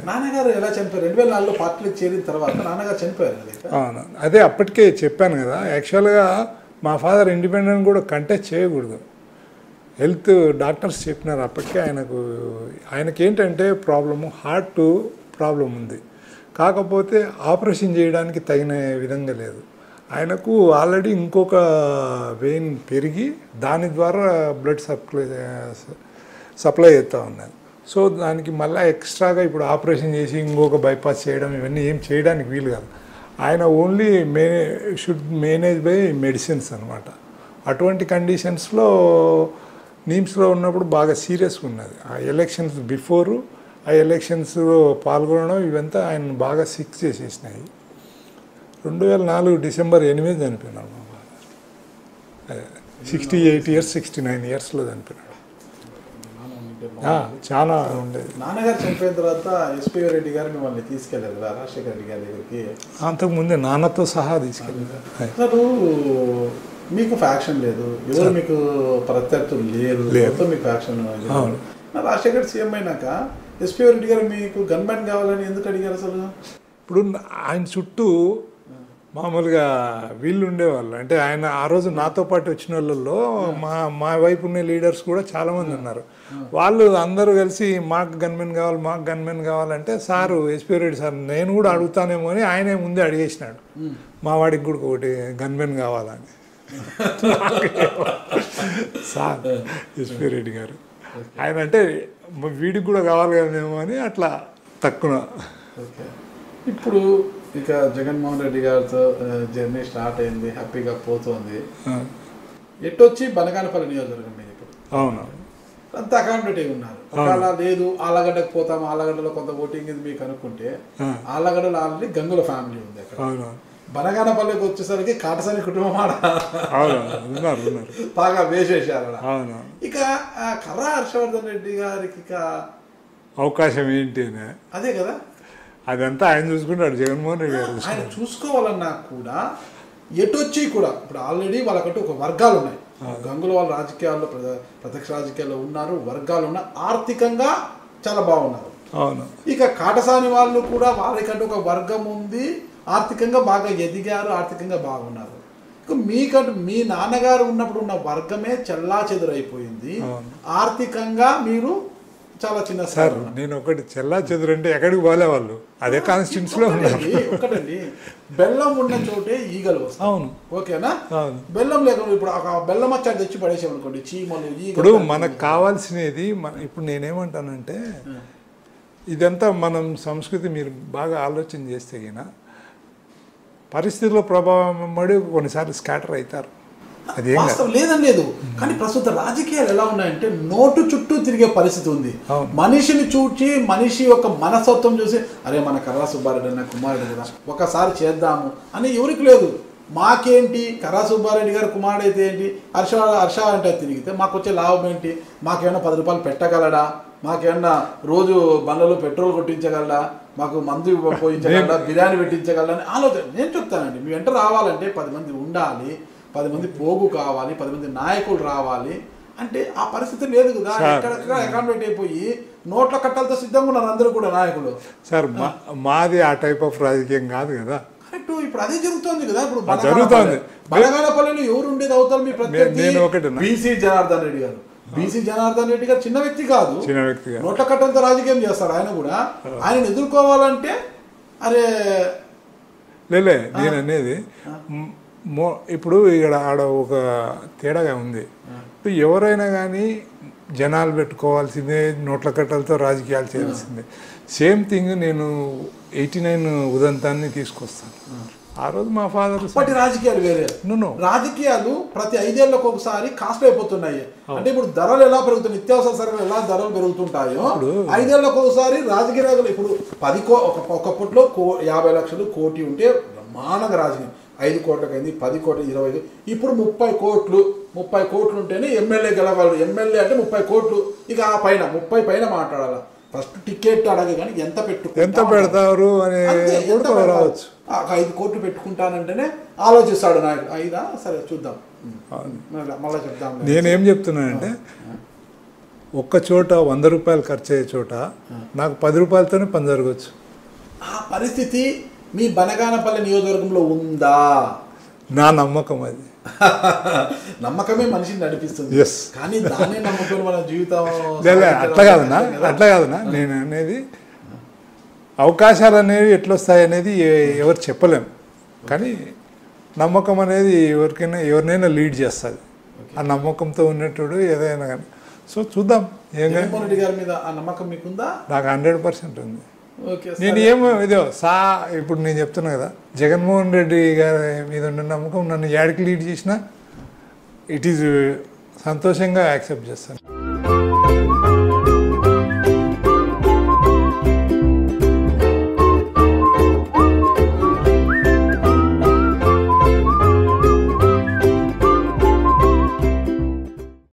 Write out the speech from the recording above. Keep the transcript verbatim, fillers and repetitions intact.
నాన్నగారు ఎలా చనిపోయారు? రెండు వేల నాలుగులో పార్టీలకు చేరిన తర్వాత నాన్నగారు చనిపోయారు కదా. అదే అప్పటికే చెప్పాను కదా, యాక్చువల్గా మా ఫాదర్ ఇండిపెండెంట్ కూడా కంటెస్ట్ చేయకూడదు. హెల్త్ డాక్టర్స్ చెప్పినారు అప్పటికే. ఆయనకు ఆయనకి ఏంటంటే ప్రాబ్లము హార్ట్ ప్రాబ్లం ఉంది, కాకపోతే ఆపరేషన్ చేయడానికి తగిన విధంగా లేదు. ఆయనకు ఆల్రెడీ ఇంకొక వెయిన్ పెరిగి దాని ద్వారా బ్లడ్ సప్లై సప్లై అవుతూ ఉన్నది. సో దానికి మళ్ళీ ఎక్స్ట్రాగా ఇప్పుడు ఆపరేషన్ చేసి ఇంకొక బైపాస్ చేయడం ఇవన్నీ ఏం చేయడానికి వీలు కాదు. ఆయన only may should manage by medicines అనమాట. అటువంటి కండిషన్స్లో నీమ్స్లో ఉన్నప్పుడు బాగా సీరియస్గా ఉన్నది. ఆ ఎలక్షన్స్ బిఫోరు ఆ ఎలక్షన్స్లో పాల్గొనడం ఇవంతా ఆయన బాగా సిక్ చేసేసినాయి. రెండు వేల నాలుగు డిసెంబర్ ఎనిమిది చనిపోయినాడు మా father. Sixty eight years sixty nine ఇయర్స్లో చనిపోయినాడు. చాలా ఉండేది. నాన్నగారు చనిపోయిన తర్వాత ఎస్పీ రెడ్డి గారు మిమ్మల్ని తీసుకెళ్ళారు కదా రాజశేఖర రెడ్డి గారి దగ్గరికి. అంతకుముందే నాన్నతో సహా తీసుకెళ్ళారు. అసలు మీకు ఫ్యాక్షన్ లేదు, ఎవరు మీకు ప్రత్యర్థులు లేరు, మీకు ఫ్యాక్షన్. రాజశేఖర సీఎం అయినాక ఎస్పీ రెడ్డి గారు మీకు గన్మెన్ కావాలని ఎందుకు అడిగారు అసలు? ఇప్పుడు ఆయన చుట్టూ మామూలుగా వీళ్ళు ఉండేవాళ్ళు. అంటే ఆయన ఆ రోజు నాతో పాటు వచ్చిన వాళ్ళల్లో మా మా వైపు ఉన్న లీడర్స్ కూడా చాలామంది ఉన్నారు. వాళ్ళు అందరూ కలిసి మాకు గన్మెన్ కావాలి మాకు గన్మెన్ కావాలంటే సారు ఎస్పీ రెడ్డి సార్ నేను కూడా అడుగుతానేమో అని ఆయనే ముందే అడిగేసినాడు. మా వాడికి కూడా ఒకటి గన్మెన్ కావాలని సార్ ఎస్పీ రెడ్డి గారు. ఆయన అంటే వీడికి కూడా కావాలి కదేమో అని అట్లా తక్కువ. ఇప్పుడు ఇక జగన్మోహన్ రెడ్డి గారితో జర్నీ స్టార్ట్ అయింది, హ్యాపీగా పోతుంది. ఎట్టొచ్చి బనగానపల్లి నియోజకవర్గం మీద ఇప్పుడు అవును అంతా అకామిడేటివ్ ఉన్నారు. ఒకవేళ లేదు ఆళ్ళగడ్డకు పోతాం, ఆళ్ళగడ్డలో కొంత ఓటింగ్ ఇది మీకు అనుకుంటే ఆళ్ళగడ్డలో ఆల్రెడీ గంగుల ఫ్యామిలీ ఉంది అక్కడ. బనగానపల్లికి వచ్చేసరికి కాటసాని కుటుంబం ఆడ బాగా వేసేసారు. ఇక కర్రా హర్షవర్ధన్ రెడ్డి గారికి ఇక అవకాశం ఏంటి అదే కదా, అదంతా ఆయన చూసుకుంటాడు జగన్మోహన్ రెడ్డి గారు. ఆయన చూసుకోవాలన్నా కూడా ఎటొచ్చి కూడా ఇప్పుడు ఆల్రెడీ వాళ్ళకంటూ ఒక వర్గాలు ఉన్నాయి. గంగుల వాళ్ళు రాజకీయాల్లో ప్రత్యక్ష రాజకీయాల్లో ఉన్నారు, వర్గాలు ఉన్నాయి, ఆర్థికంగా చాలా బాగున్నారు. అవును. ఇక కాటసాని వాళ్ళు కూడా వాళ్ళకంటూ ఒక వర్గం ఉంది, ఆర్థికంగా బాగా ఎదిగారు, ఆర్థికంగా బాగున్నారు. ఇక మీకంటూ మీ నాన్నగారు ఉన్నప్పుడు ఉన్న వర్గమే చెల్లా చెదురైపోయింది. ఆర్థికంగా మీరు చాలా చిన్న. సార్ నేను ఒకటి చెల్లా చెదురు అంటే ఎక్కడికి పోలే వాళ్ళు అదే కాన్స్టిట్యూన్సీలో ఉన్నారు. ఒకటండి బెల్లం ఉన్న చోటే ఈగలు వస్తాయి. అవును ఓకేనా. బెల్లం లేకుండా ఇప్పుడు బెల్లం వచ్చాక తెచ్చి పడేసామనుకోండి చీమలు ఈగలు. ఇప్పుడు మనకు కావాల్సినది ఇప్పుడు నేనేమంటానంటే ఇదంతా మనం సంస్కృతి మీరు బాగా ఆలోచన చేస్తే గిన పరిస్థితుల ప్రభావం పడి కొన్నిసార్లు స్కాటర్ అవుతారు. వాస్తవం లేదని లేదు, కానీ ప్రస్తుత రాజకీయాలు ఎలా ఉన్నాయంటే నోటు చుట్టూ తిరిగే పరిస్థితి ఉంది. మనిషిని చూచి మనిషి యొక్క మనస్తత్వం చూసి అరే మన కర్రా సుబ్బారెడ్డి అన్న కుమారుడు కదా ఒకసారి చేద్దాము అని ఎవరికి లేదు. మాకేంటి కర్రా సుబ్బారెడ్డి గారు కుమారుడు అయితే ఏంటి, హర్ష హర్ష అంటే తిరిగితే మాకు వచ్చే లాభం ఏంటి, మాకేమన్నా పది రూపాయలు పెట్టగలడా, మాకేమన్నా రోజు బండ్లలో పెట్రోల్ కొట్టించగలడా, మాకు మందు పోయించగలడా, బిర్యానీ పెట్టించగలడా అని ఆలోచన. నేను చెప్తానండి మీ వెంట రావాలంటే పది మంది ఉండాలి, పది మంది పోగు కావాలి, పది మంది నాయకులు రావాలి. అంటే ఆ పరిస్థితి లేదు కదా, ఎక్కడెక్కడ అకామిడేట్ అయిపోయి నోట్ల కట్టలతో సిద్ధంగా ఉన్నారు అందరూ కూడా నాయకులు. సార్ మాది ఆ టైప్ ఆఫ్ రాజకీయం కాదు కదా. కరెక్ట్, ఇప్పుడు అదే జరుగుతుంది కదా. ఇప్పుడు జరుగుతుంది బనగానపల్లిలో ఎవరు ఉండేది అవుతారు మీ ప్రత్యర్థి బీసీ జనార్దన్ రెడ్డి గారు. బీసీ జనార్దన్ రెడ్డి గారు చిన్న వ్యక్తి కాదు, చిన్న వ్యక్తి నోట్ల కట్టలతో రాజకీయం చేస్తారు. ఆయన కూడా ఆయన ఎదుర్కోవాలంటే అరే లేలే నేను అనేది మో ఇప్పుడు ఇక్కడ ఆడ ఒక తేడాగా ఉంది. ఇప్పుడు ఎవరైనా కానీ జనాలు పెట్టుకోవాల్సిందే, నోట్ల కట్టలతో రాజకీయాలు చేయాల్సిందే. సేమ్ థింగ్ నేను ఎయిటీ నైన్ ఉదంతాన్ని తీసుకొస్తాను. ఆ రోజు మా ఫాదర్ అప్పటి రాజకీయాలు వేరే. రాజకీయాలు ప్రతి ఐదేళ్లకు ఒకసారి కాస్ట్ అయిపోతున్నాయి. అంటే ఇప్పుడు ధరలు ఎలా పెరుగుతున్నాయి, నిత్యావసర సరుకులు ఎలా ధరలు పెరుగుతుంటాయో ఐదేళ్లకు ఒకసారి రాజకీయ రాజులు ఇప్పుడు పది కో ఒకప్పట్లో కో యాభై లక్షలు కోటి ఉంటే బ్రహ్మాండంగా రాజకీయం ఐదు కోట్లకు అయింది, పది కోట్లు, ఇరవై ఐదు, ఇప్పుడు ముప్పై కోట్లు ముప్పై కోట్లు ఉంటేనే ఎమ్మెల్యే గెలవాలి. ఎమ్మెల్యే అంటే ముప్పై కోట్లు, ఇక ఆ పైన ముప్పై పైన మాట్లాడాలి. ఫస్ట్ టికెట్ అడగ కానీ ఎంత పెట్టు ఎంత పెడతారు అని రావచ్చు. ఐదు కోట్లు పెట్టుకుంటానంటేనే ఆలోచిస్తాడు నాయకుడు. ఐదా సరే చూద్దాం మళ్ళీ చెప్తాం. నేనేం చెప్తున్నానంటే ఒక్క చోట వంద రూపాయలు ఖర్చు అయ్యే చోట నాకు పది రూపాయలతోనే పని జరగవచ్చు. ఆ పరిస్థితి మీ బనగానపల్లి నియోజకవర్గంలో ఉందా? నా నమ్మకం అది. నమ్మకమే మనిషిని నడిపిస్తుంది. ఎస్. కానీ దాన్ని నమ్ముకొని మన జీవితం అట్లా కాదనా అట్లా కాదనా నేను అనేది అవకాశాలు అనేవి ఎట్లొస్తాయి అనేది ఎవరు చెప్పలేము. కానీ నమ్మకం అనేది ఎవరికైనా ఎవరినైనా లీడ్ చేస్తుంది. ఆ నమ్మకంతో ఉన్నట్టు ఏదైనా కానీ. సో చూద్దాం. ఏం రెడ్డి గారి మీద ఆ నమ్మకం మీకుందా? నాకు హండ్రెడ్ పర్సెంట్ ఉంది. నేను ఏమో ఇదో సా ఇప్పుడు నేను చెప్తున్నా కదా, జగన్మోహన్ రెడ్డి గారి మీద ఉన్న నమ్మకం నన్ను యాడికి లీడ్ చేసినా ఇట్ ఈజ్ సంతోషంగా యాక్సెప్ట్ చేస్తాను.